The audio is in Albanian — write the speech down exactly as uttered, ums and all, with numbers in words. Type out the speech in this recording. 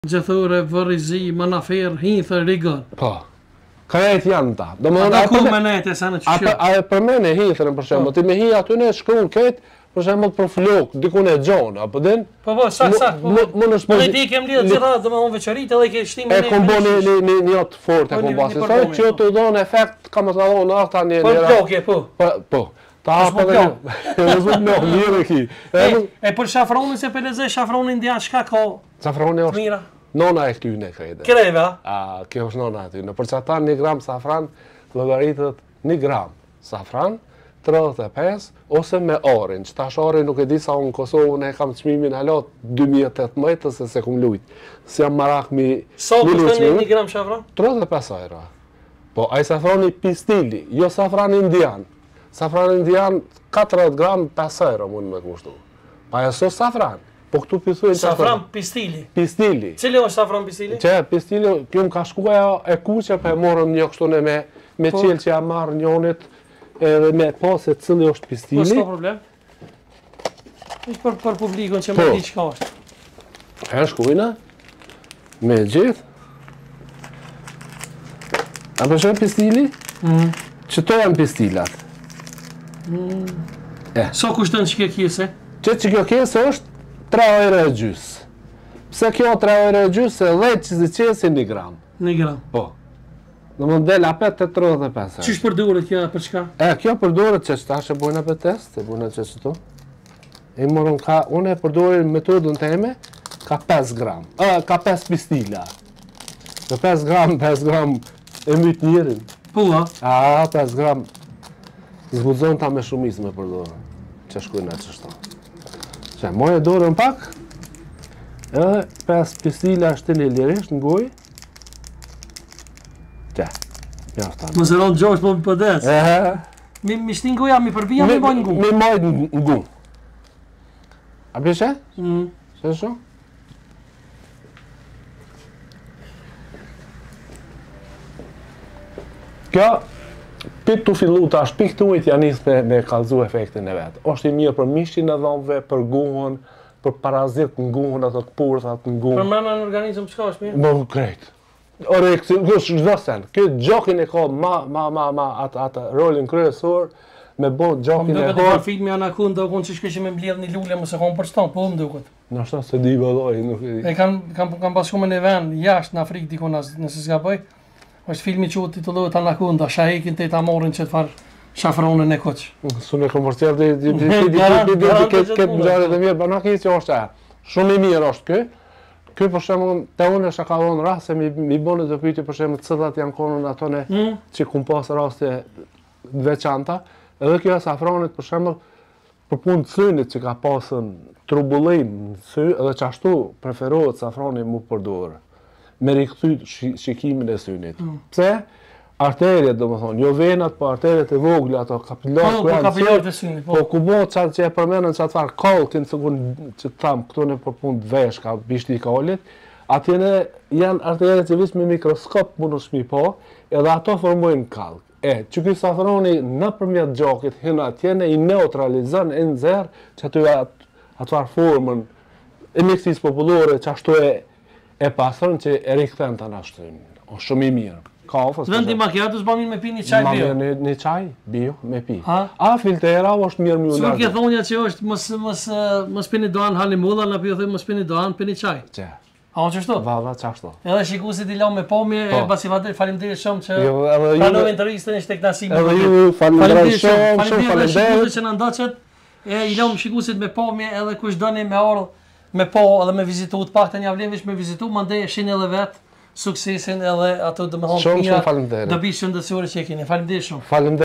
Gjethore, vërizi, manafer, hinthë, rigon. Po. Krejt janë ta. Ata ku me nete, sa në që që? A e për mene hinthërën për shemë, ti me hi aty ne shkruan këtë, për shemë për flok, dikun e gjonë, apo din? Po po, sak, sak. Më në ti kem lidhë gjitha dhe me unë veçarit edhe ke shtime e kom bo një jotë fort e kom basi. Sa që jo të donë efekt, ka më të donë ata një njëra. Për flokje, po. Po. Ta hapë dhe një. E zëmë në mirë ki. E për shafronin se për leze shafronin indian, shka ka? Shafronin është nona e këtyne krejde. Kreve, a? Kjo është nona e tyne. Për që ata një gram safran, logaritët një gram safran, tridhjet e pesë ose me orange. Tash orange nuk e di sa unë në Kosovë, unë e kam çmimin halot dy mijë e tetëmbëdhjetë ose se kum lujt. Si jam marak mi... Sa kushton një gram shafran? tridhjet e pesë euro. Po, ai safrani pistili, jo safran indian. Safran indian katërdhjetë gram pesë euro mund me kushtu. Pa e so safran. Po këtu pithuajnë safran pistili. Pistili. Cili është safran pistili? Që pistili, kjo më ka shkuaja e kuqe, pa e morëm një kështu në me me qelë që ja marrë njonit edhe me po se cili është pistili. Po, s'ka problem. Ishtë për, për publikun që më di qka është. E shkujna, me gjithë. A përshem pistili? Mm. Që to janë pistilat. Mm. E. So kushton që kjo kjese? Që që kjo kjese është tre euro e gjysë. Pse kjo tre euro e gjysë e dhjetë që zi qesi një gram. Një gram? Po. Në më ndel apet të tridhjet e pesë. Qysh përduret kjo për çka? E, kjo përduret që tash e bojnë për test, e bojnë që që tu. E morën ka, unë e përdurin metodën teme, ka pesë gram. A, ka pesë pistila. Në pesë gram, pesë gram e myt njerin. Po, a? A, pesë gram zgudzon ta me shumis me përdurën. Që shkujnë e qështo. Që, moj e dorën pak, edhe pesë pistila shtini lirisht në gojë. Që, ja është ta. Më zëron gjosh po më pëdes. Ehe. Mi, mi shtin goja, mi përbija, mi bojnë ngu. Mi majtë ngu. A pishe? Mm. Se shu? Kjo, pit të fillu tash, pik të ujtë janë njës me, me kalzu efektin e vetë. Oshtë i mirë për mishin e dhomve, për guhën, për parazit në guhën, ato të purthat në guhën. Për mërma në organizëm qka është mirë? Më krejt. Ore, kështë çdo sen. Këtë gjokin e ka ma, ma, ma, ma, atë, atë rolin kryesor, me bo gjokin e ka... Më duket ka... e par filmi Anakun, do konë që shkë që me mbledh një lullë, mëse konë për stan, po më duket. Në ashta se di vëlloj, nuk e di. E kam, kam, kam pas shumë në vend, jashtë në Afrikë dikon, nëse s'ka bëj, është filmi që u titullohet Anakun, da shahekin të i ta morin që të farë shafronën e koq. Su me komercial dhe këtë mëgjarit e mirë, ba në kisë që është e. Shumë i mirë është kë. Kjo për shembull te unë është ka dhënë rast se mi mi bënë të pyetje për shembull cilat janë konun atone mm. që kum pas raste veçanta, edhe kjo safranit për shembull për punë të synit që ka pasën trubullim në sy, edhe çashtu preferohet safrani mu përdorë me rikthyt shikimin e synit. Mm. Pse? Arteriet, domethënë, jo venat, po arteriet e vogla, ato kapilarët po, po, kapilarët e synit, po. Po ku bëhet çfarë që e përmendën çfarë far kollkin segun që tham këtu në për punë veshka, bishti i kollit, atje janë arteriet që vis me mikroskop mund të po, edhe ato formojnë kallk. E, që ky safroni nëpërmjet gjakit hyn atje ne i neutralizon e nxerr që aty ato formën e mjekësisë popullore që ashtu e e pastron që e rikthen tani ashtu. Është shumë i mirë. Vendi macchiato s'bamin me pi një çaj bio. Ma një, një çaj bio me pi. Ha? A filtera është mirë më Sigur ke thonja që është mos mos mos pini doan hani mulla, na pio them mos pini doan, pini çaj. Çe. A është kështu? Valla çashtu. Edhe shikuesit i lëm me pomje, e basi vatë faleminderit shumë që jo, edhe ju pranove intervistën e Teknasimi. Edhe ju faleminderit shumë, shumë faleminderit që na ndoqët. E i lëm shikuesit me pomje edhe kush doni me ardh me po edhe me vizitu të paktën ja vlen veç me vizitu, mandej shin edhe vet. Suksesin edhe ato domethënë shumë shumë faleminderit. Dobi shëndetësore që e keni. Faleminderit shumë. Faleminderit.